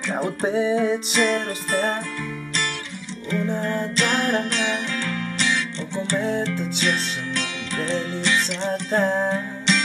Caut pe cerul stea, una doar a mea, o cometă ce sună de lipsa ta.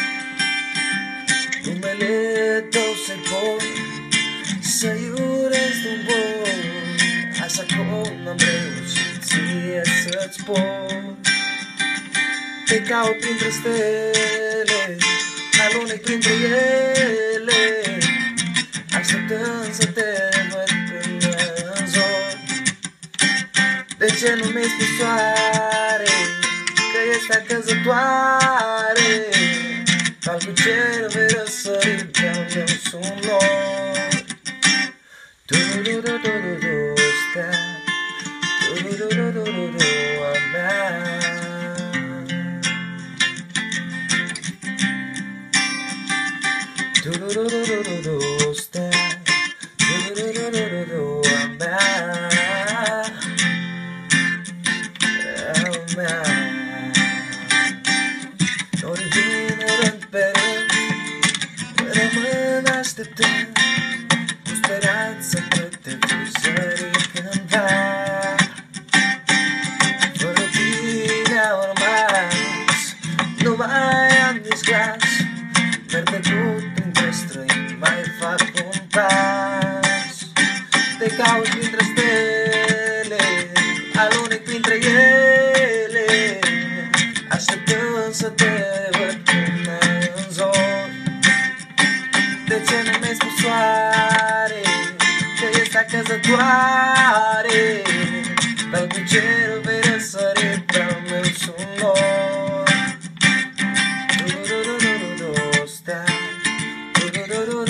Numele tău să-i pui, să-i urez d'un bun, așa cum am reușit ție să-ți spun. Te caut printre stele, alunec printre ele, așteptând să te văd până în zor. De ce nu mi-ai spus, soare, că ești acăzătoare? Cal cu cer vei răsări, de-al meu sunt nori. Du-du-du-du-du-du, stea, du-du-du-du-du-du, a mea. Du-du-du-du-du-du, stea, du-du-du-du-du-du, a mea. Norii vin rând pe rând, rămân așteptând, cu speranță că te voi zări cândva. Fără tine au rămas, nu mai am nici glas, merg trecut printre străini, mai fac un pas. Te caut printre stele, alunec printre ele, așteptând să te văd până în zor. De ce nu mi-ai spus, soare, că ești acăzătoare? Dar cu cerul vei răsări, de-al meu sunt nori. Du-du-du-du-du-du, stea, du-du-du-du-du-du.